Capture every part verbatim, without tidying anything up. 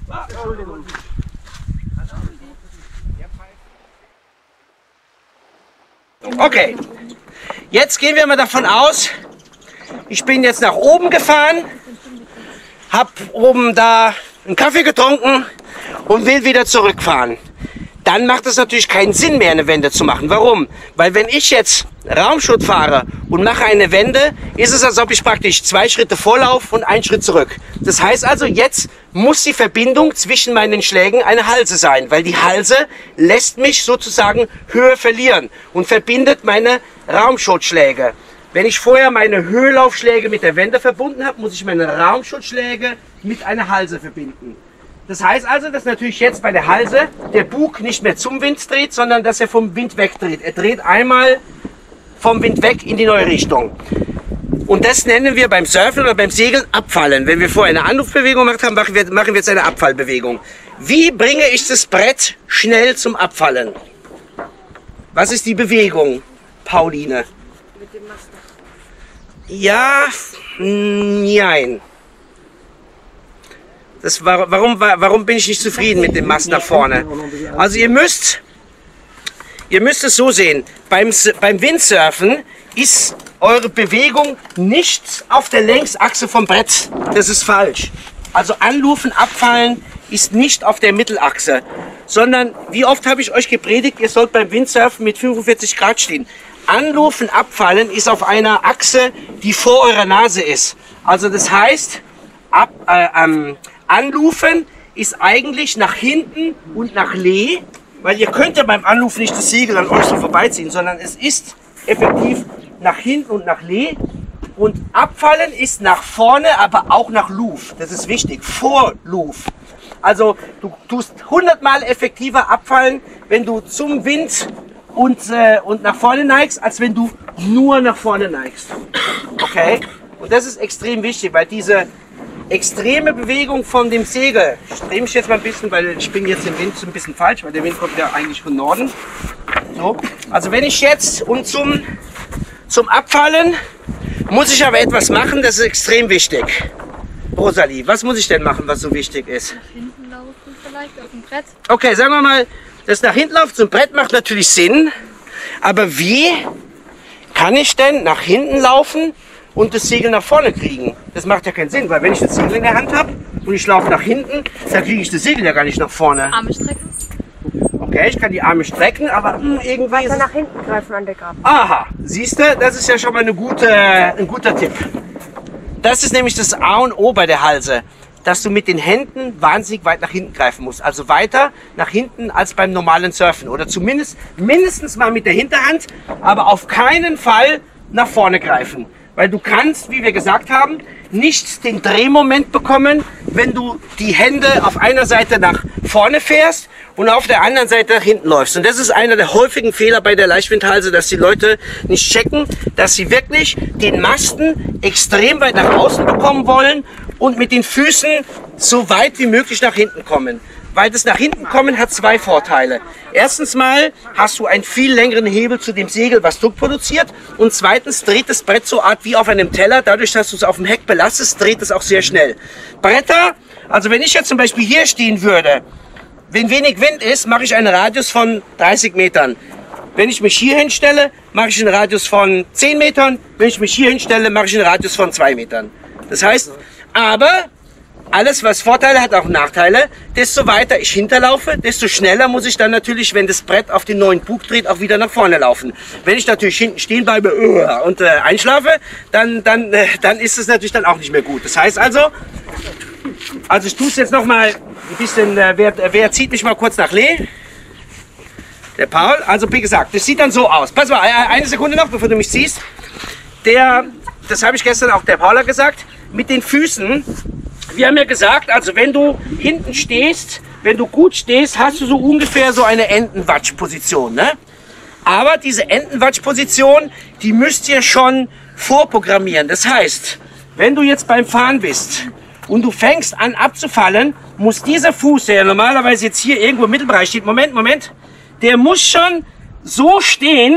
Okay, jetzt gehen wir mal davon aus, ich bin jetzt nach oben gefahren, habe oben da einen Kaffee getrunken und will wieder zurückfahren. Dann macht es natürlich keinen Sinn mehr, eine Wende zu machen. Warum? Weil wenn ich jetzt Raumschutt fahre und mache eine Wende, ist es, als ob ich praktisch zwei Schritte vorlaufe und einen Schritt zurück. Das heißt also, jetzt muss die Verbindung zwischen meinen Schlägen eine Halse sein, weil die Halse lässt mich sozusagen Höhe verlieren und verbindet meine Raumschuttschläge. Wenn ich vorher meine Höhenlaufschläge mit der Wende verbunden habe, muss ich meine Raumschuttschläge mit einer Halse verbinden. Das heißt also, dass natürlich jetzt bei der Halse der Bug nicht mehr zum Wind dreht, sondern dass er vom Wind wegdreht. Er dreht einmal vom Wind weg in die neue Richtung. Und das nennen wir beim Surfen oder beim Segeln Abfallen. Wenn wir vorher eine Anrufbewegung gemacht haben, machen wir, machen wir jetzt eine Abfallbewegung. Wie bringe ich das Brett schnell zum Abfallen? Was ist die Bewegung, Pauline? Mit dem Mast. Ja, nein. Das war, warum, warum bin ich nicht zufrieden mit dem Mast nach vorne? Also ihr müsst, ihr müsst es so sehen, beim, beim Windsurfen ist eure Bewegung nicht auf der Längsachse vom Brett. Das ist falsch. Also Anlaufen, Abfallen ist nicht auf der Mittelachse, sondern wie oft habe ich euch gepredigt, ihr sollt beim Windsurfen mit fünfundvierzig Grad stehen. Anlaufen, Abfallen ist auf einer Achse, die vor eurer Nase ist. Also das heißt, ab, äh, ähm, Anlaufen ist eigentlich nach hinten und nach Lee, weil ihr könnt ja beim Anlaufen nicht das Segel an euch so vorbeiziehen, sondern es ist effektiv nach hinten und nach Lee. Und Abfallen ist nach vorne, aber auch nach Luf. Das ist wichtig, vor Luf. Also du tust hundertmal effektiver abfallen, wenn du zum Wind und, äh, und nach vorne neigst, als wenn du nur nach vorne neigst. Okay? Und das ist extrem wichtig, weil diese extreme Bewegung von dem Segel, ich drehe mich jetzt mal ein bisschen, weil ich bin jetzt im Wind ein bisschen falsch, weil der Wind kommt ja eigentlich von Norden. So. Also wenn ich jetzt und zum, zum Abfallen muss ich aber etwas machen, das ist extrem wichtig. Rosalie, was muss ich denn machen, was so wichtig ist? Nach hinten laufen vielleicht auf dem Brett. Okay, sagen wir mal, das nach hinten laufen zum Brett macht natürlich Sinn, aber wie kann ich denn nach hinten laufen und das Segel nach vorne kriegen? Das macht ja keinen Sinn, weil wenn ich das Segel in der Hand habe und ich laufe nach hinten, dann kriege ich das Segel ja gar nicht nach vorne. Arme strecken. Okay, ich kann die Arme strecken, aber mh, irgendwie Weiter ist es... nach hinten greifen an der Gabel. Aha, siehst du, das ist ja schon mal eine gute, ein guter Tipp. Das ist nämlich das A und O bei der Halse, dass du mit den Händen wahnsinnig weit nach hinten greifen musst. Also weiter nach hinten als beim normalen Surfen. Oder zumindest mindestens mal mit der Hinterhand, aber auf keinen Fall nach vorne greifen. Weil du kannst, wie wir gesagt haben, nicht den Drehmoment bekommen, wenn du die Hände auf einer Seite nach vorne fährst und auf der anderen Seite nach hinten läufst. Und das ist einer der häufigen Fehler bei der Leichtwindhalse, dass die Leute nicht checken, dass sie wirklich den Masten extrem weit nach außen bekommen wollen und mit den Füßen so weit wie möglich nach hinten kommen. Weil das nach hinten kommen hat zwei Vorteile. Erstens mal hast du einen viel längeren Hebel zu dem Segel, was Druck produziert. Und zweitens dreht das Brett so art wie auf einem Teller. Dadurch, dass du es auf dem Heck belastest, dreht es auch sehr schnell. Bretter, also wenn ich jetzt zum Beispiel hier stehen würde, wenn wenig Wind ist, mache ich einen Radius von dreißig Metern. Wenn ich mich hier hinstelle, mache ich einen Radius von zehn Metern. Wenn ich mich hier hinstelle, mache ich einen Radius von zwei Metern. Das heißt, aber alles, was Vorteile hat, auch Nachteile. Desto weiter ich hinterlaufe, desto schneller muss ich dann natürlich, wenn das Brett auf den neuen Bug dreht, auch wieder nach vorne laufen. Wenn ich natürlich hinten stehen bleibe uh, und äh, einschlafe, dann, dann, äh, dann ist es natürlich dann auch nicht mehr gut. Das heißt also, also ich tue es jetzt noch mal ein bisschen, äh, wer, wer zieht mich mal kurz nach Lee? Der Paul. Also wie gesagt, das sieht dann so aus. Pass mal, eine Sekunde noch, bevor du mich ziehst. Der, das habe ich gestern auch der Paula gesagt, mit den Füßen. Wir haben ja gesagt, also wenn du hinten stehst, wenn du gut stehst, hast du so ungefähr so eine Entenwatsch-Position, ne? Aber diese Entenwatsch-Position, die müsst ihr schon vorprogrammieren. Das heißt, wenn du jetzt beim Fahren bist und du fängst an abzufallen, muss dieser Fuß, der ja normalerweise jetzt hier irgendwo im Mittelbereich steht, Moment, Moment, der muss schon so stehen,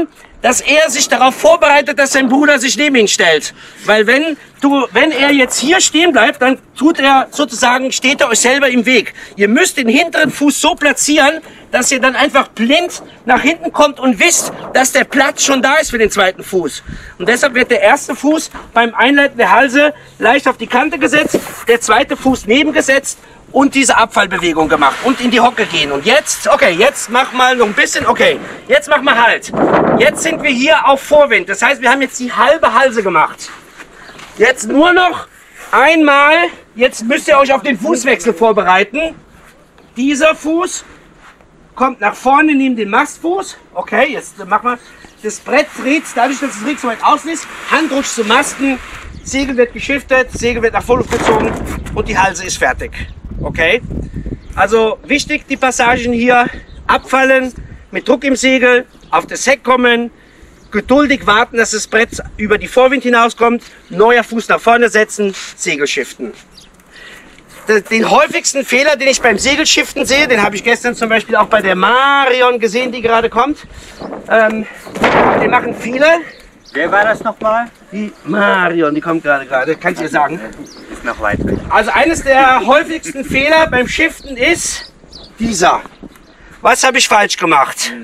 dass er sich darauf vorbereitet, dass sein Bruder sich neben ihn stellt. Weil wenn du, wenn er jetzt hier stehen bleibt, dann tut er sozusagen, steht er euch selber im Weg. Ihr müsst den hinteren Fuß so platzieren, dass ihr dann einfach blind nach hinten kommt und wisst, dass der Platz schon da ist für den zweiten Fuß. Und deshalb wird der erste Fuß beim Einleiten der Halse leicht auf die Kante gesetzt, der zweite Fuß nebengesetzt und diese Abfallbewegung gemacht und in die Hocke gehen. Und jetzt, okay, jetzt mach mal noch ein bisschen, okay, jetzt mach mal Halt. Jetzt sind wir hier auf Vorwind, das heißt, wir haben jetzt die halbe Halse gemacht. Jetzt nur noch einmal, jetzt müsst ihr euch auf den Fußwechsel vorbereiten. Dieser Fuß kommt nach vorne neben den Mastfuß. Okay, jetzt machen wir, das Brett dreht, dadurch, dass das Rig so weit außen ist, Hand rutscht zum Masten, Segel wird geschiftet, Segel wird nach Vorluft gezogen und die Halse ist fertig. Okay, also wichtig, die Passagen hier abfallen, mit Druck im Segel, auf das Heck kommen, geduldig warten, dass das Brett über die Vorwind hinauskommt, neuer Fuß nach vorne setzen, Segel shiften. Den häufigsten Fehler, den ich beim Segelschiften sehe, den habe ich gestern zum Beispiel auch bei der Marion gesehen, die gerade kommt, ähm, den machen viele. Wer war das nochmal? Die Marion, die kommt gerade gerade, kann ich dir sagen. Ist noch weit weg. Also eines der häufigsten Fehler beim Shiften ist dieser. Was habe ich falsch gemacht?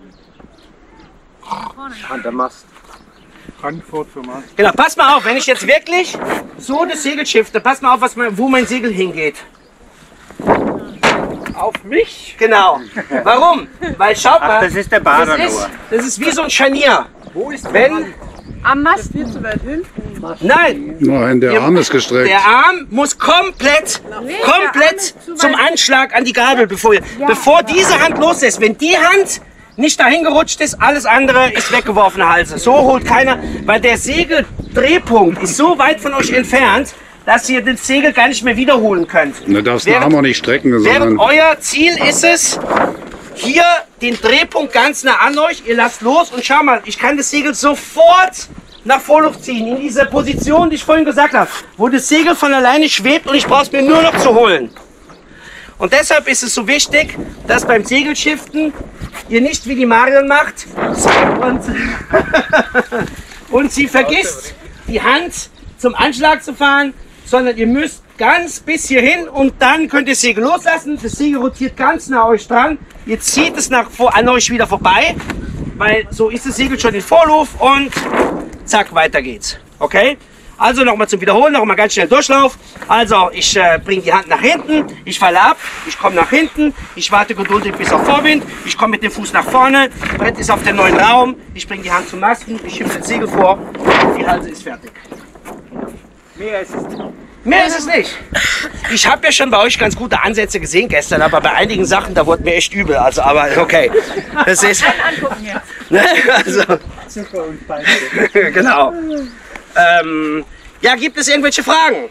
An der Mast. Frankfurt für Mast. Genau, pass mal auf, wenn ich jetzt wirklich so das Segel shifte, pass mal auf, was mein, wo mein Segel hingeht. Auf mich? Genau. Warum? Weil schaut mal, Ach, das ist der Bader das ist, nur. das ist wie so ein Scharnier. Wo ist Wenn, Am Mast viel zu weit hinten. nein, Nein, der Arm ist gestreckt. der Arm muss komplett, komplett zum Anschlag an die Gabel, bevor, ihr, bevor diese Hand loslässt. Wenn die Hand nicht dahin gerutscht ist, alles andere ist weggeworfene Halse. So holt keiner, weil der Segeldrehpunkt ist so weit von euch entfernt, dass ihr den Segel gar nicht mehr wiederholen könnt. Du darfst den Arm auch nicht strecken, Während sondern euer Ziel ist es, hier den Drehpunkt ganz nah an euch, ihr lasst los und schau mal, ich kann das Segel sofort nach Vorluft ziehen, in diese Position, die ich vorhin gesagt habe, wo das Segel von alleine schwebt und ich brauche es mir nur noch zu holen. Und deshalb ist es so wichtig, dass beim Segelschiften ihr nicht wie die Marion macht und, und sie vergisst, die Hand zum Anschlag zu fahren, sondern ihr müsst ganz bis hierhin und dann könnt ihr das Segel loslassen. Das Segel rotiert ganz nah euch dran. Ihr zieht es nach, an euch wieder vorbei, weil so ist das Segel schon in Vorlauf und zack, weiter geht's. Okay? Also nochmal zum Wiederholen, nochmal ganz schnell Durchlauf. Also ich äh, bringe die Hand nach hinten, ich falle ab, ich komme nach hinten, ich warte geduldig bis auf Vorwind, ich komme mit dem Fuß nach vorne, Brett ist auf dem neuen Raum, ich bringe die Hand zum Masten, ich schiebe das Segel vor und die Halse ist fertig. Mehr ist es nicht. Mehr ist es nicht. Ich habe ja schon bei euch ganz gute Ansätze gesehen gestern, aber bei einigen Sachen, da wurde mir echt übel. Also, aber okay. Das ist. Ne, also, Zucker und Feind. genau. Ähm, ja, gibt es irgendwelche Fragen?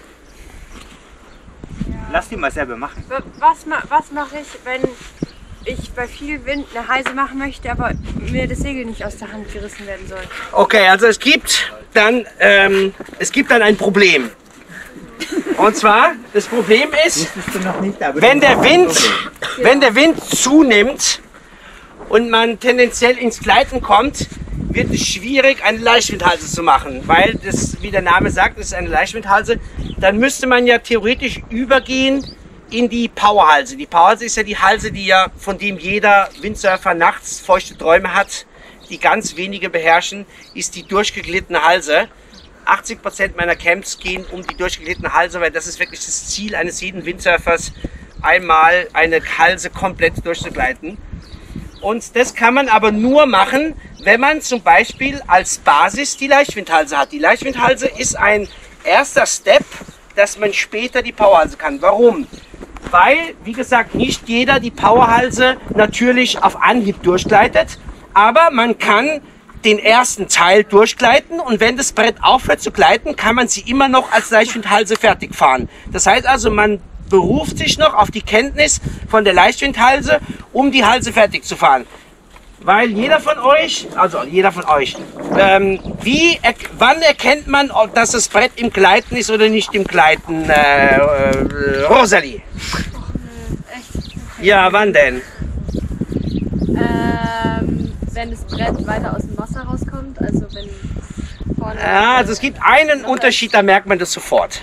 Lass die mal selber machen. Was, ma was mache ich, wenn ich bei viel Wind eine Halse machen möchte, aber mir das Segel nicht aus der Hand gerissen werden soll? Okay, also es gibt dann, ähm, es gibt dann ein Problem. Und zwar, das Problem ist, wenn der Wind, wenn der Wind zunimmt und man tendenziell ins Gleiten kommt, wird es schwierig, eine Leichtwindhalse zu machen, weil das, wie der Name sagt, ist eine Leichtwindhalse. Dann müsste man ja theoretisch übergehen in die Powerhalse. Die Powerhalse ist ja die Halse, die ja, von dem jeder Windsurfer nachts feuchte Träume hat, die ganz wenige beherrschen, ist die durchgeglittene Halse. achtzig Prozent meiner Camps gehen um die durchgeglittene Halse, weil das ist wirklich das Ziel eines jeden Windsurfers, einmal eine Halse komplett durchzugleiten. Und das kann man aber nur machen, wenn man zum Beispiel als Basis die Leichtwindhalse hat. Die Leichtwindhalse ist ein erster Step, dass man später die Powerhalse kann. Warum? Weil, wie gesagt, nicht jeder die Powerhalse natürlich auf Anhieb durchgleitet, aber man kann den ersten Teil durchgleiten und wenn das Brett aufhört zu gleiten, kann man sie immer noch als Leichtwindhalse fertig fahren. Das heißt also, man beruft sich noch auf die Kenntnis von der Leichtwindhalse, um die Halse fertig zu fahren. Weil jeder von euch, also jeder von euch, ähm, wie, er, wann erkennt man, ob dass das Brett im Gleiten ist oder nicht im Gleiten, äh, äh, Rosalie? Echt? Ja, wann denn? Ähm, wenn das Brett weiter aus dem Wasser rauskommt? Also wenn vorne... Ja, also es gibt einen Unterschied, da merkt man das sofort.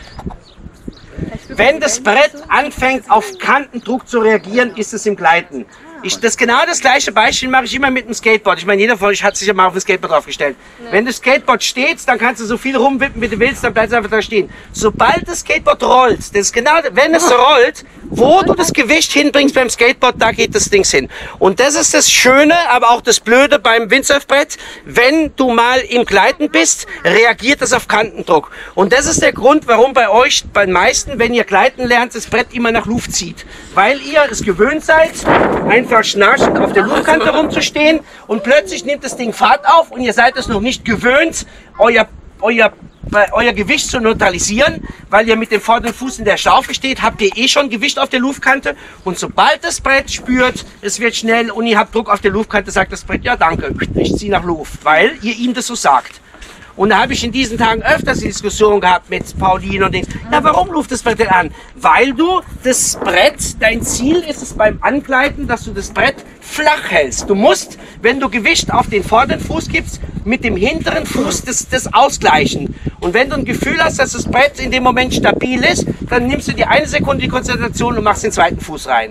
Wenn das Brett anfängt auf Kantendruck zu reagieren, ist es im Gleiten. Ich, das genau das gleiche Beispiel mache ich immer mit dem Skateboard. Ich meine, jeder von euch hat sich ja mal auf ein Skateboard draufgestellt. Nee. Wenn das Skateboard steht, dann kannst du so viel rumwippen, wie du willst, dann bleibst du einfach da stehen. Sobald das Skateboard rollt, das ist genau, wenn es rollt, wo du das Gewicht hinbringst beim Skateboard, da geht das Ding hin. Und das ist das Schöne, aber auch das Blöde beim Windsurfbrett. Wenn du mal im Gleiten bist, reagiert das auf Kantendruck. Und das ist der Grund, warum bei euch, bei den meisten, wenn ihr gleiten lernt, das Brett immer nach Luft zieht. Weil ihr es gewöhnt seid, einfach schnarchend auf der Luftkante rumzustehen und plötzlich nimmt das Ding Fahrt auf und ihr seid es noch nicht gewöhnt, euer, euer, euer Gewicht zu neutralisieren, weil ihr mit dem vorderen Fuß in der Schlaufe steht, habt ihr eh schon Gewicht auf der Luftkante und sobald das Brett spürt, es wird schnell und ihr habt Druck auf der Luftkante, sagt das Brett, ja danke, ich ziehe nach Luft, weil ihr ihm das so sagt. Und da habe ich in diesen Tagen öfters die Diskussion gehabt mit Pauline und Dings. Ja, warum ruft das Brett denn an? Weil du das Brett, dein Ziel ist es beim Angleiten, dass du das Brett flach hältst. Du musst, wenn du Gewicht auf den vorderen Fuß gibst, mit dem hinteren Fuß das, das ausgleichen. Und wenn du ein Gefühl hast, dass das Brett in dem Moment stabil ist, dann nimmst du dir eine Sekunde die Konzentration und machst den zweiten Fuß rein.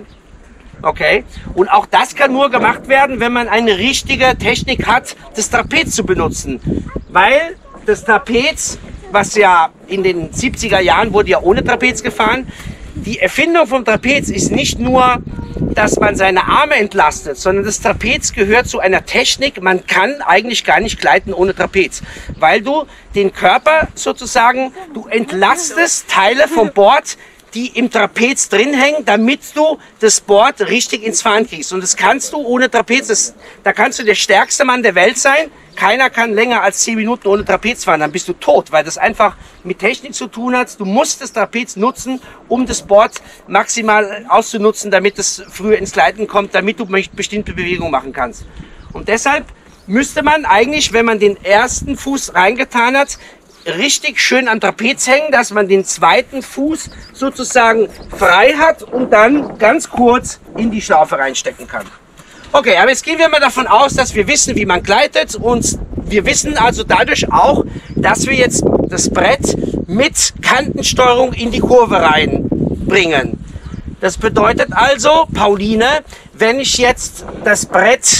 Okay? Und auch das kann nur gemacht werden, wenn man eine richtige Technik hat, das Trapez zu benutzen. Weil das Trapez, was ja in den siebziger Jahren wurde ja ohne Trapez gefahren, die Erfindung vom Trapez ist nicht nur, dass man seine Arme entlastet, sondern das Trapez gehört zu einer Technik, man kann eigentlich gar nicht gleiten ohne Trapez. Weil du den Körper sozusagen, du entlastest Teile vom Board, die im Trapez drin hängen, damit du das Board richtig ins Fahren kriegst. Und das kannst du ohne Trapez, das, da kannst du der stärkste Mann der Welt sein. Keiner kann länger als zehn Minuten ohne Trapez fahren, dann bist du tot, weil das einfach mit Technik zu tun hat. Du musst das Trapez nutzen, um das Board maximal auszunutzen, damit es früher ins Gleiten kommt, damit du bestimmte Bewegungen machen kannst. Und deshalb müsste man eigentlich, wenn man den ersten Fuß reingetan hat, richtig schön am Trapez hängen, dass man den zweiten Fuß sozusagen frei hat und dann ganz kurz in die Schlaufe reinstecken kann. Okay, aber jetzt gehen wir mal davon aus, dass wir wissen, wie man gleitet und wir wissen also dadurch auch, dass wir jetzt das Brett mit Kantensteuerung in die Kurve reinbringen. Das bedeutet also, Pauline, wenn ich jetzt das Brett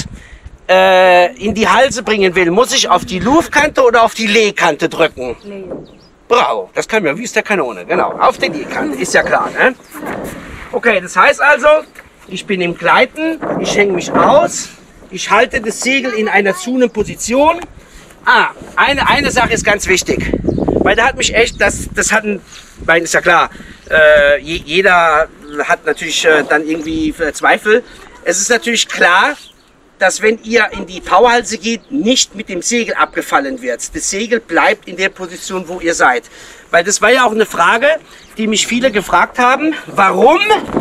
äh, in die Halse bringen will, muss ich auf die Luftkante oder auf die Lehkante drücken? Nee. Bravo, das kann man wie ist der Kanone, genau, auf die Lehkante, ist ja klar, ne? Okay, das heißt also, ich bin im Gleiten, ich hänge mich aus, ich halte das Segel in einer zunehmenden Position. Ah, eine, eine Sache ist ganz wichtig, weil da hat mich echt, das, das hatten, weil ist ja klar, äh, jeder hat natürlich äh, dann irgendwie Zweifel. Es ist natürlich klar, dass wenn ihr in die Powerhalse geht, nicht mit dem Segel abgefallen wird. Das Segel bleibt in der Position, wo ihr seid. Weil das war ja auch eine Frage, die mich viele gefragt haben, warum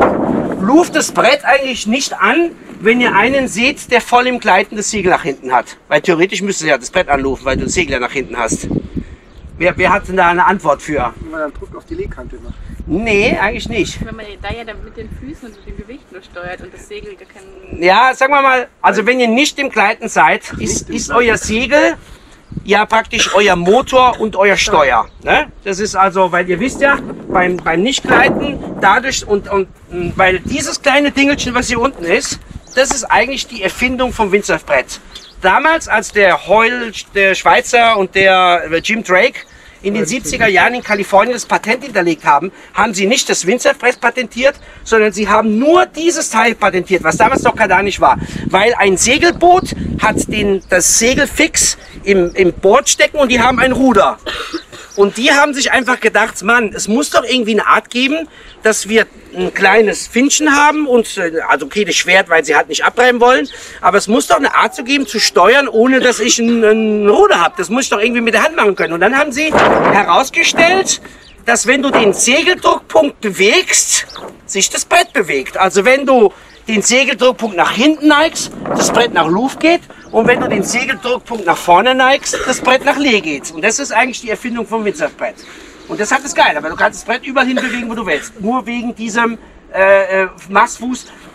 ruft das Brett eigentlich nicht an, wenn ihr einen seht, der voll im Gleiten das Segel nach hinten hat? Weil theoretisch müsste ja das Brett anrufen, weil du das Segel ja nach hinten hast. Wer, wer hat denn da eine Antwort für? Wenn man dann Druck auf die Lehkante macht. Nee, eigentlich nicht. Wenn man da ja dann mit den Füßen und mit dem Gewicht nur steuert und das Segel gar kein... Ja, sagen wir mal, also wenn ihr nicht im Gleiten seid, ist, ist euer Segel ja praktisch euer Motor und euer Steuer. Ne? Das ist also, weil ihr wisst ja, beim, beim Nicht-Gleiten, dadurch und, und weil dieses kleine Dingelchen, was hier unten ist, das ist eigentlich die Erfindung vom Windsurfbrett. Damals, als der Hoyle, der Schweizer und der Jim Drake in den siebziger Jahren in Kalifornien das Patent hinterlegt haben, haben sie nicht das Windsurfbrett patentiert, sondern sie haben nur dieses Teil patentiert, was damals noch kardanisch war. Weil ein Segelboot hat den, das Segel fix im, im Board stecken und die haben ein Ruder. Und die haben sich einfach gedacht, Mann, es muss doch irgendwie eine Art geben, dass wir ein kleines Finchen haben und, also okay, das Schwert, weil sie halt nicht abreiben wollen, aber es muss doch eine Art zu geben, zu steuern, ohne dass ich ein, ein Ruder habe. Das muss ich doch irgendwie mit der Hand machen können. Und dann haben sie herausgestellt, dass wenn du den Segeldruckpunkt bewegst, sich das Brett bewegt. Also wenn du den Segeldruckpunkt nach hinten neigst, das Brett nach Luft geht. Und wenn du den Segeldruckpunkt nach vorne neigst, das Brett nach Lee geht. Und das ist eigentlich die Erfindung vom Windsurfbrett. Und das hat es geil, aber du kannst das Brett überall hin bewegen, wo du willst. Nur wegen diesem äh, Mastfuß.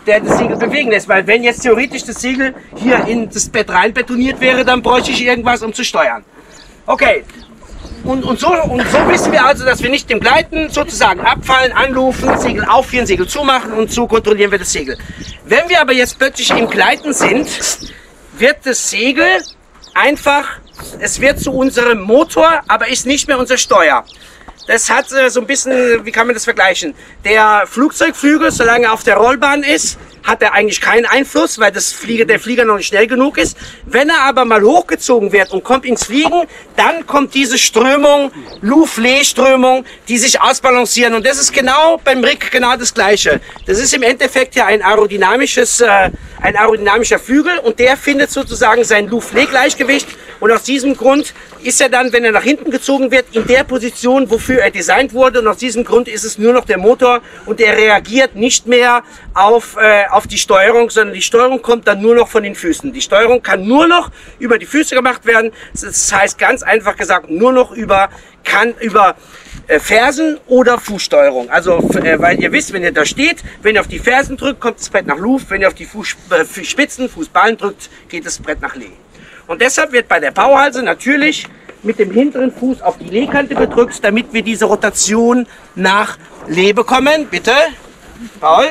der das Segel bewegen lässt. Weil wenn jetzt theoretisch das Segel hier in das Bett rein betoniert wäre, dann bräuchte ich irgendwas, um zu steuern. Okay. Und, und, so, und so wissen wir also, dass wir nicht dem Gleiten sozusagen abfallen, anrufen, Segel aufführen, Segel zumachen und so kontrollieren wir das Segel. Wenn wir aber jetzt plötzlich im Gleiten sind, wird das Segel einfach, es wird zu unserem Motor, aber ist nicht mehr unser Steuer. Das hat äh, so ein bisschen, wie kann man das vergleichen? Der Flugzeugflügel, solange er auf der Rollbahn ist, hat er eigentlich keinen Einfluss, weil das Flieger, der Flieger noch nicht schnell genug ist. Wenn er aber mal hochgezogen wird und kommt ins Fliegen, dann kommt diese Strömung, Loufflet-Strömung, die sich ausbalancieren. Und das ist genau beim Rig genau das Gleiche. Das ist im Endeffekt ja ein aerodynamisches, äh, ein aerodynamischer Flügel und der findet sozusagen sein Loufflet-Gleichgewicht. Und aus diesem Grund ist er dann, wenn er nach hinten gezogen wird, in der Position, wofür er designt wurde. Und aus diesem Grund ist es nur noch der Motor und der reagiert nicht mehr auf, äh, auf die Steuerung, sondern die Steuerung kommt dann nur noch von den Füßen. Die Steuerung kann nur noch über die Füße gemacht werden. Das heißt ganz einfach gesagt, nur noch über, kann über äh, Fersen oder Fußsteuerung. Also, äh, weil ihr wisst, wenn ihr da steht, wenn ihr auf die Fersen drückt, kommt das Brett nach Luft. Wenn ihr auf die Fußspitzen, Fußballen drückt, geht das Brett nach Lee. Und deshalb wird bei der Bauhalse natürlich mit dem hinteren Fuß auf die Lehkante gedrückt, damit wir diese Rotation nach Lee bekommen. Bitte, Paul.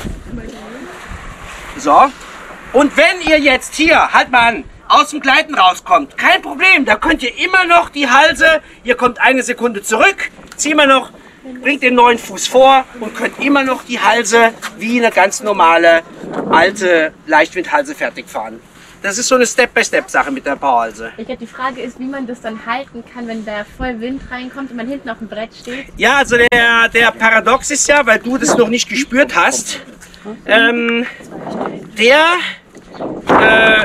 So. Und wenn ihr jetzt hier, halt mal an, aus dem Gleiten rauskommt, kein Problem, da könnt ihr immer noch die Halse, ihr kommt eine Sekunde zurück, ziehen wir noch, bringt den neuen Fuß vor und könnt immer noch die Halse wie eine ganz normale alte Leichtwindhalse fertig fahren. Das ist so eine Step-by-Step-Sache mit der Bauhalse. Ich glaube, die Frage ist, wie man das dann halten kann, wenn da voll Wind reinkommt und man hinten auf dem Brett steht. Ja, also der, der Paradox ist ja, weil du das noch nicht gespürt hast, ähm, der, äh,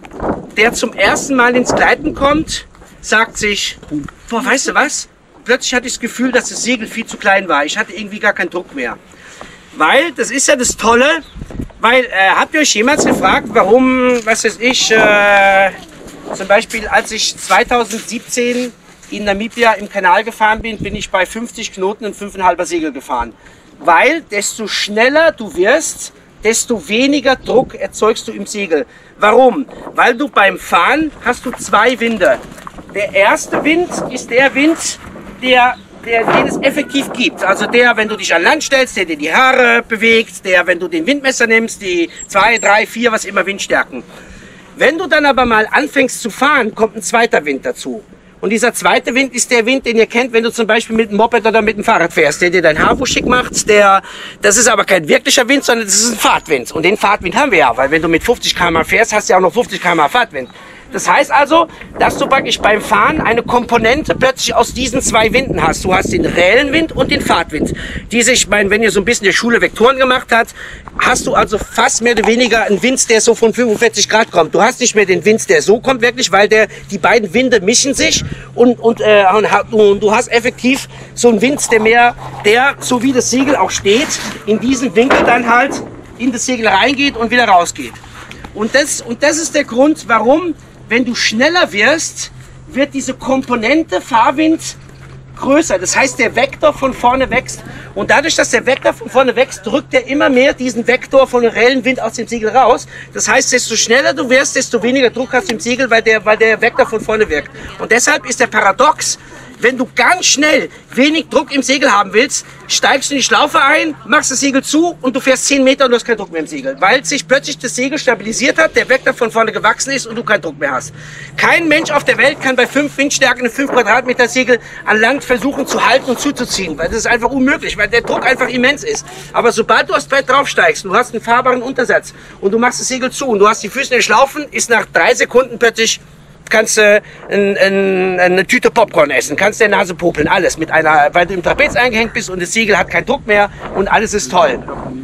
der zum ersten Mal ins Gleiten kommt, sagt sich, boah, weißt du was? Plötzlich hatte ich das Gefühl, dass das Segel viel zu klein war. Ich hatte irgendwie gar keinen Druck mehr. Weil, das ist ja das Tolle, weil, äh, habt ihr euch jemals gefragt, warum, was weiß ich, äh, zum Beispiel als ich zweitausendsiebzehn in Namibia im Kanal gefahren bin, bin ich bei fünfzig Knoten und fünf Komma fünf Segel gefahren. Weil, desto schneller du wirst, desto weniger Druck erzeugst du im Segel. Warum? Weil du beim Fahren hast du zwei Winde. Der erste Wind ist der Wind, der Der, den es effektiv gibt. Also der, wenn du dich an Land stellst, der dir die Haare bewegt, der, wenn du den Windmesser nimmst, die zwei, drei, vier, was immer Windstärken. Wenn du dann aber mal anfängst zu fahren, kommt ein zweiter Wind dazu. Und dieser zweite Wind ist der Wind, den ihr kennt, wenn du zum Beispiel mit dem Moped oder mit dem Fahrrad fährst, der dir dein Haar schick macht. Der, das ist aber kein wirklicher Wind, sondern das ist ein Fahrtwind. Und den Fahrtwind haben wir ja, weil wenn du mit fünfzig Kilometer pro Stunde fährst, hast du ja auch noch fünfzig Kilometer pro Stunde Fahrtwind. Das heißt also, dass du praktisch beim Fahren eine Komponente plötzlich aus diesen zwei Winden hast. Du hast den Wellenwind und den Fahrtwind. Die sich, ich meine, wenn ihr so ein bisschen in der Schule Vektoren gemacht habt, hast du also fast mehr oder weniger einen Wind, der so von fünfundvierzig Grad kommt. Du hast nicht mehr den Wind, der so kommt wirklich, weil der, die beiden Winde mischen sich und, und, äh, und du hast effektiv so einen Wind, der mehr, der, so wie das Segel auch steht, in diesen Winkel dann halt in das Segel reingeht und wieder rausgeht. Und das, und das ist der Grund, warum, wenn du schneller wirst, wird diese Komponente Fahrwind größer. Das heißt, der Vektor von vorne wächst. Und dadurch, dass der Vektor von vorne wächst, drückt er immer mehr diesen Vektor von Wellenwind aus dem Segel raus. Das heißt, desto schneller du wirst, desto weniger Druck hast du im Segel, weil der, weil der Vektor von vorne wirkt. Und deshalb ist der Paradox, wenn du ganz schnell wenig Druck im Segel haben willst, steigst du in die Schlaufe ein, machst das Segel zu und du fährst zehn Meter und du hast keinen Druck mehr im Segel. Weil sich plötzlich das Segel stabilisiert hat, der Vektor von vorne gewachsen ist und du keinen Druck mehr hast. Kein Mensch auf der Welt kann bei fünf Windstärken ein fünf Quadratmeter Segel an Land versuchen zu halten und zuzuziehen. Weil das ist einfach unmöglich, weil der Druck einfach immens ist. Aber sobald du aufs Brett draufsteigst, du hast einen fahrbaren Untersatz und du machst das Segel zu und du hast die Füße in den Schlaufen, ist nach drei Sekunden plötzlich kannst du ein, ein, eine Tüte Popcorn essen, kannst der Nase popeln, alles mit einer, weil du im Trapez eingehängt bist und das Segel hat keinen Druck mehr und alles ist toll.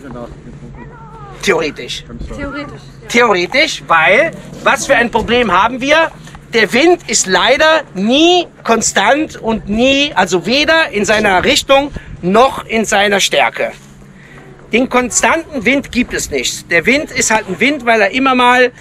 Theoretisch. Theoretisch. Theoretisch, weil, was für ein Problem haben wir? Der Wind ist leider nie konstant und nie, also weder in seiner Richtung noch in seiner Stärke. Den konstanten Wind gibt es nicht. Der Wind ist halt ein Wind, weil er immer mal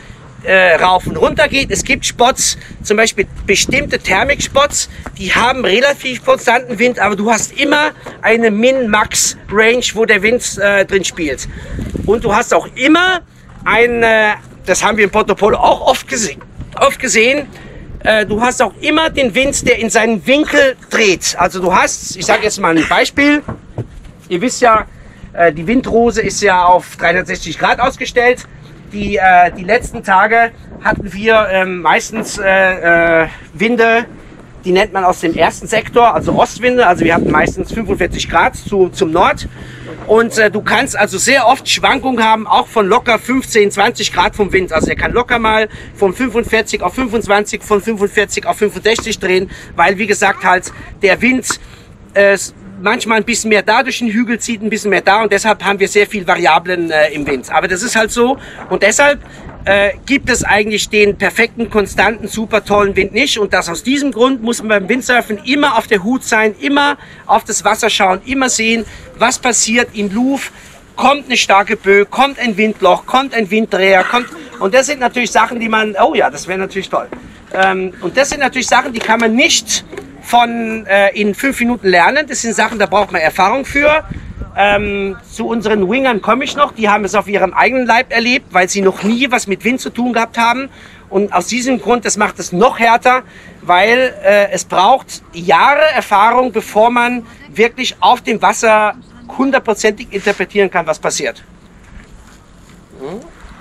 äh, rauf und runter geht. Es gibt Spots, zum Beispiel bestimmte Thermik-Spots, die haben relativ konstanten Wind, aber du hast immer eine Min-Max-Range, wo der Wind äh, drin spielt. Und du hast auch immer eine, das haben wir in Porto Polo auch oft, gese oft gesehen, äh, du hast auch immer den Wind, der in seinen Winkel dreht. Also du hast, ich sage jetzt mal ein Beispiel, ihr wisst ja, äh, die Windrose ist ja auf dreihundertsechzig Grad ausgestellt. Die, äh, die letzten Tage hatten wir ähm, meistens äh, äh, Winde, die nennt man aus dem ersten Sektor, also Ostwinde. Also wir hatten meistens fünfundvierzig Grad zu, zum Nord. Und äh, du kannst also sehr oft Schwankungen haben, auch von locker fünfzehn, zwanzig Grad vom Wind. Also er kann locker mal von fünfundvierzig auf fünfundzwanzig, von fünfundvierzig auf fünfundsechzig drehen, weil wie gesagt halt der Wind äh, manchmal ein bisschen mehr da durch den Hügel zieht, ein bisschen mehr da und deshalb haben wir sehr viel Variablen äh, im Wind. Aber das ist halt so und deshalb äh, gibt es eigentlich den perfekten, konstanten, super tollen Wind nicht und das aus diesem Grund muss man beim Windsurfen immer auf der Hut sein, immer auf das Wasser schauen, immer sehen, was passiert im Luft. Kommt eine starke Böe, kommt ein Windloch, kommt ein Winddreher, kommt und das sind natürlich Sachen, die man, oh ja, das wäre natürlich toll. Ähm, und das sind natürlich Sachen, die kann man nicht von äh, in fünf Minuten lernen. Das sind Sachen, da braucht man Erfahrung für. Ähm, zu unseren Wingern komme ich noch. Die haben es auf ihrem eigenen Leib erlebt, weil sie noch nie was mit Wind zu tun gehabt haben. Und aus diesem Grund, das macht es noch härter, weil äh, es braucht Jahre Erfahrung, bevor man wirklich auf dem Wasser hundertprozentig interpretieren kann, was passiert. Hm?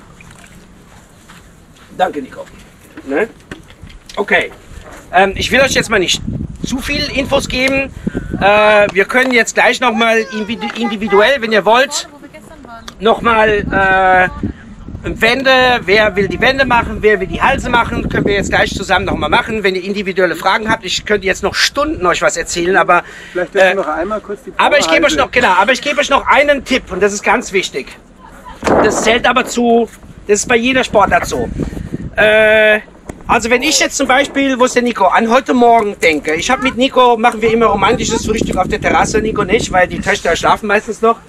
Danke, Nico. Ne? Okay. Ähm, ich will euch jetzt mal nicht zu viel Infos geben. Äh, wir können jetzt gleich nochmal individuell, wenn ihr wollt, nochmal äh, Wände, wer will die Wände machen, wer will die Halse machen, können wir jetzt gleich zusammen nochmal machen. Wenn ihr individuelle Fragen habt, ich könnte jetzt noch Stunden euch was erzählen, aber Vielleicht äh, noch einmal kurz die aber ich gebe euch noch, genau, aber ich gebe euch noch einen Tipp und das ist ganz wichtig. Das zählt aber zu, das ist bei jeder Sportart so. Äh, Also wenn ich jetzt zum Beispiel, wo ist der Nico, an heute Morgen denke, ich habe mit Nico, machen wir immer romantisches Frühstück auf der Terrasse, Nico nicht, weil die Töchter schlafen meistens noch.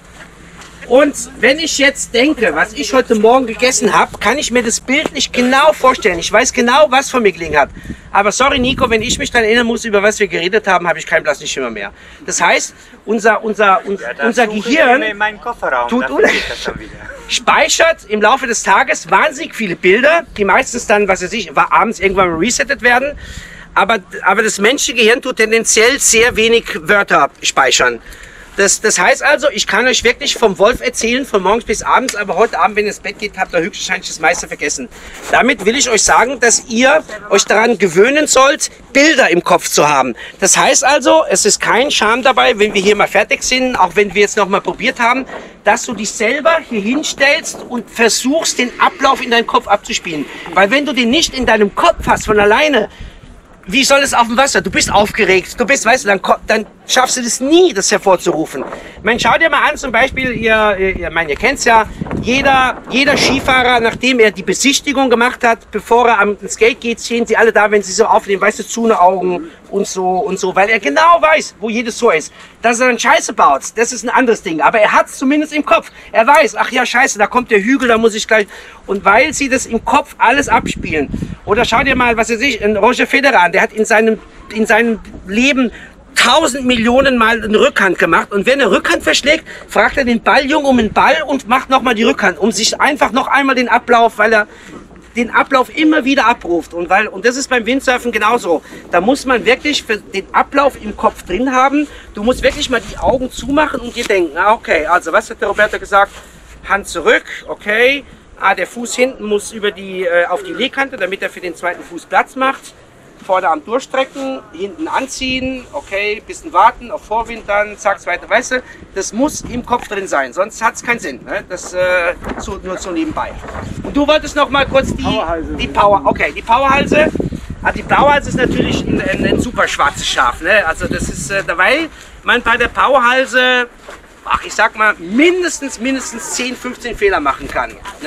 Und wenn ich jetzt denke, was ich heute Morgen gegessen habe, kann ich mir das bildlich genau vorstellen. Ich weiß genau, was von mir gelegen hat. Aber sorry Nico, wenn ich mich daran erinnern muss, über was wir geredet haben, habe ich keinen blassen Schimmer mehr. Das heißt, unser, unser, unser, Ja, unser Gehirn in meinen Kofferraum, tut da finde ich das dann wieder. speichert im Laufe des Tages wahnsinnig viele Bilder, die meistens dann, was weiß ich, abends irgendwann mal resettet werden. Aber, aber das menschliche Gehirn tut tendenziell sehr wenig Wörter speichern. Das, das heißt also, ich kann euch wirklich vom Wolf erzählen, von morgens bis abends, aber heute Abend, wenn ihr ins Bett geht, habt ihr höchstwahrscheinlich das meiste vergessen. Damit will ich euch sagen, dass ihr euch daran gewöhnen sollt, Bilder im Kopf zu haben. Das heißt also, es ist kein Charme dabei, wenn wir hier mal fertig sind, auch wenn wir jetzt noch mal probiert haben, dass du dich selber hier hinstellst und versuchst, den Ablauf in deinem Kopf abzuspielen. Weil wenn du den nicht in deinem Kopf hast, von alleine, wie soll es auf dem Wasser? Du bist aufgeregt, du bist, weißt du, dann, dann schaffst du das nie, das hervorzurufen. Ich meine, schau dir mal an, zum Beispiel, ihr, ihr, ihr, mein, ihr kennt's ja, jeder, jeder Skifahrer, nachdem er die Besichtigung gemacht hat, bevor er am Skate geht, stehen sie alle da, wenn sie so aufnehmen, weißt du, zu Augen und so und so, weil er genau weiß, wo jedes Tor ist. Dass er dann Scheiße baut, das ist ein anderes Ding, aber er hat es zumindest im Kopf. Er weiß, ach ja, Scheiße, da kommt der Hügel, da muss ich gleich... Und weil sie das im Kopf alles abspielen. Oder schau dir mal, was weiß ich, Roger Federer an, der hat in seinem, in seinem Leben tausend Millionen Mal eine Rückhand gemacht. Und wenn er Rückhand verschlägt, fragt er den Balljungen um den Ball und macht nochmal die Rückhand, um sich einfach noch einmal den Ablauf, weil er den Ablauf immer wieder abruft. Und, weil, und das ist beim Windsurfen genauso. Da muss man wirklich für den Ablauf im Kopf drin haben. Du musst wirklich mal die Augen zumachen und dir denken, ah, okay, also was hat der Roberto gesagt? Hand zurück, okay. Ah, der Fuß hinten muss über die, äh, auf die Legkante, damit er für den zweiten Fuß Platz macht. Vorderarm durchstrecken, hinten anziehen, okay, bisschen warten, auf Vorwind dann, zack, zweite, weißt du, das muss im Kopf drin sein, sonst hat es keinen Sinn, ne? Das äh, so, nur so nebenbei. Und du wolltest noch mal kurz die Powerhalse, die Power, okay, die Powerhalse, also die Powerhalse ist natürlich ein, ein, ein super schwarzes Schaf, ne? Also das ist, äh, weil man bei der Powerhalse, ach, ich sag mal, mindestens, mindestens zehn, fünfzehn Fehler machen kann. Ne?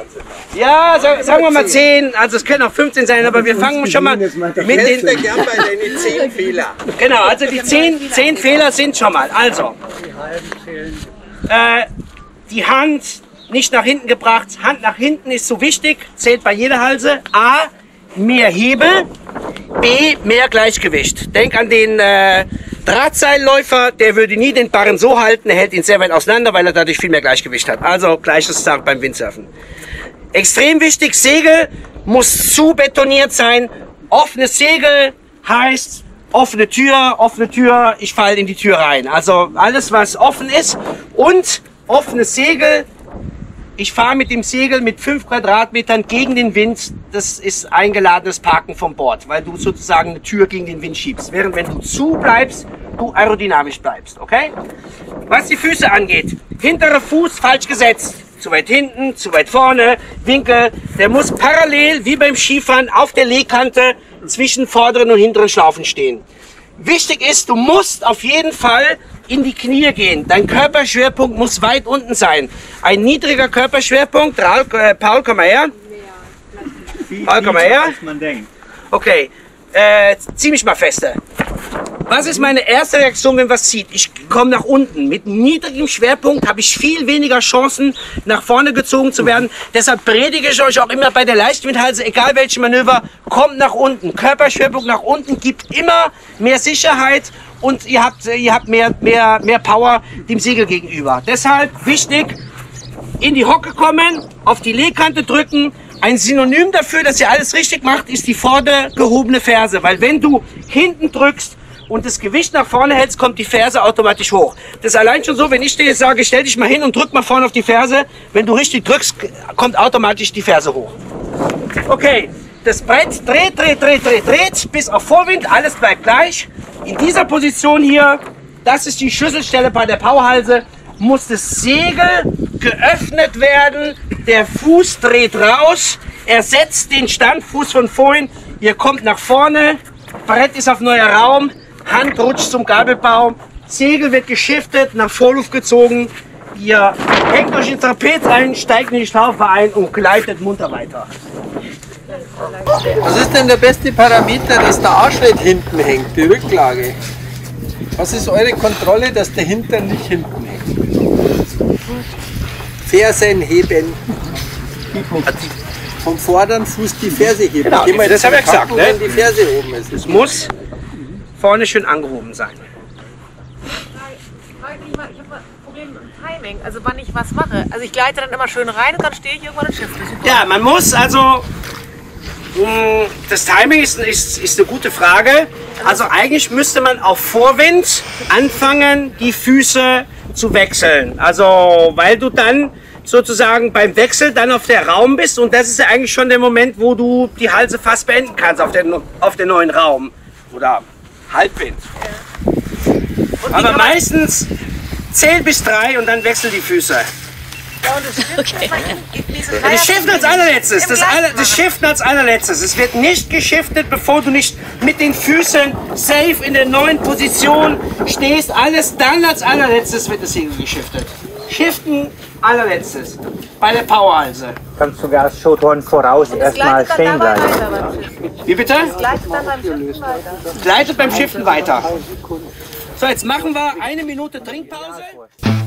Ja, sag, sagen wir mal zehn, also es können auch fünfzehn sein, aber wir fangen schon mal mit den... zehn Fehler. Genau, also die zehn, zehn Fehler sind schon mal. Also, äh, die Hand nicht nach hinten gebracht. Hand nach hinten ist so wichtig, zählt bei jeder Halse. A, mehr Hebel, B, mehr Gleichgewicht. Denk an den äh, Drahtseilläufer, der würde nie den Barren so halten, er hält ihn sehr weit auseinander, weil er dadurch viel mehr Gleichgewicht hat. Also gleiches Tag beim Windsurfen. Extrem wichtig, Segel muss zu betoniert sein. Offenes Segel heißt offene Tür, offene Tür, ich falle in die Tür rein. Also alles, was offen ist und offenes Segel. Ich fahre mit dem Segel mit fünf Quadratmetern gegen den Wind. Das ist eingeladenes Parken vom Bord, weil du sozusagen eine Tür gegen den Wind schiebst. Während wenn du zu bleibst, du aerodynamisch bleibst, okay? Was die Füße angeht, hinterer Fuß falsch gesetzt. Zu weit hinten, zu weit vorne, Winkel. Der muss parallel, wie beim Skifahren, auf der Lehkante zwischen vorderen und hinteren Schlaufen stehen. Wichtig ist, du musst auf jeden Fall in die Knie gehen. Dein Körperschwerpunkt muss weit unten sein. Ein niedriger Körperschwerpunkt. Raul, äh, Paul, komm mal her. Paul, komm mal her. Okay, äh, zieh mich mal fester. Was ist meine erste Reaktion, wenn was zieht? Ich komme nach unten. Mit niedrigem Schwerpunkt habe ich viel weniger Chancen, nach vorne gezogen zu werden. Deshalb predige ich euch auch immer bei der Leichtwindhalse, egal welche Manöver, kommt nach unten. Körperschwerpunkt nach unten gibt immer mehr Sicherheit und ihr habt, ihr habt mehr, mehr, mehr Power dem Segel gegenüber. Deshalb wichtig, in die Hocke kommen, auf die Lehkante drücken. Ein Synonym dafür, dass ihr alles richtig macht, ist die vorder gehobene Ferse. Weil wenn du hinten drückst, und das Gewicht nach vorne hältst, kommt die Ferse automatisch hoch. Das ist allein schon so, wenn ich dir jetzt sage, stell dich mal hin und drück mal vorne auf die Ferse, wenn du richtig drückst, kommt automatisch die Ferse hoch. Okay, das Brett dreht, dreht, dreht, dreht, dreht, bis auf Vorwind, alles bleibt gleich. In dieser Position hier, das ist die Schlüsselstelle bei der Powerhalse, muss das Segel geöffnet werden, der Fuß dreht raus, ersetzt den Standfuß von vorhin, ihr kommt nach vorne, Brett ist auf neuer Raum, Hand rutscht zum Gabelbaum, Segel wird geschiftet, nach Vorluft gezogen. Ihr hängt euch in Trapez ein, steigt in die Schlaufe ein und gleitet munter weiter. Was ist denn der beste Parameter, dass der Arsch nicht hinten hängt, die Rücklage? Was ist eure Kontrolle, dass der Hintern nicht hinten hängt? Fersen heben. Vom vorderen Fuß die Ferse heben. Genau, das habe ich gesagt. Ne? Wenn die Ferse oben ist. Es muss vorne schön angehoben sein. Ich habe ein Problem mit dem Timing, also wann ich was mache. Also ich gleite dann immer schön rein und dann stehe ich irgendwann im Schiff. Ja, man muss also, mh, das Timing ist, ist, ist eine gute Frage. Also eigentlich müsste man auf Vorwind anfangen, die Füße zu wechseln. Also weil du dann sozusagen beim Wechsel dann auf der Raum bist und das ist ja eigentlich schon der Moment, wo du die Halse fast beenden kannst auf den, auf den neuen Raum. Oder Halbwind. Ja. Aber meistens zähl bis drei und dann wechsel die Füße. Ja, und das Schiff, okay. Ja, das Shiften als allerletztes. Das, aller, das Shiften als allerletztes. Es wird nicht geschiftet, bevor du nicht mit den Füßen safe in der neuen Position stehst. Alles dann als allerletztes wird das Segel geschiftet. Shiften allerletztes. Bei der Powerhalse. Kannst sogar das Schothorn voraus erstmal stehen bleiben. Wie bitte? Das gleitet dann beim Schiffen weiter. Gleitet beim Shiften weiter. So, jetzt machen wir eine Minute Trinkpause.